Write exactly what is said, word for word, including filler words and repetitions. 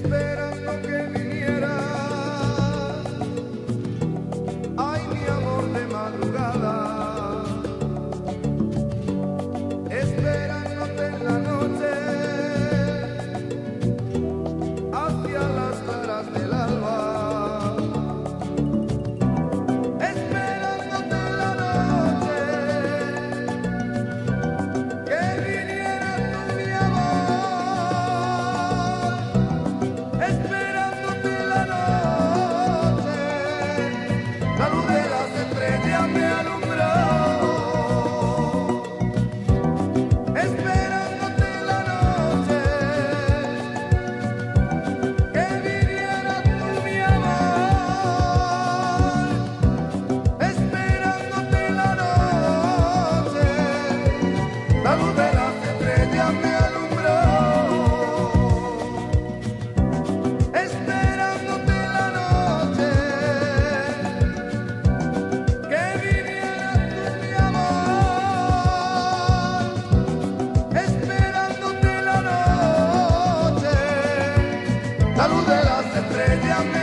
esperando que viniera. Ay, mi amor de madrugada, esperándote en la noche, hacia las claras del alba. Esperándote en la noche, que viniera tú, mi amor. Esperándote en la noche, la luz de las estrellas me alumbró. Esperándote en la noche, que viniera tú, mi amor. Esperándote en la noche, la luz de las estrellas me alumbró. Esperándote en la noche, que viniera tú, mi amor. Esperándote en la noche, la luz de las estrellas me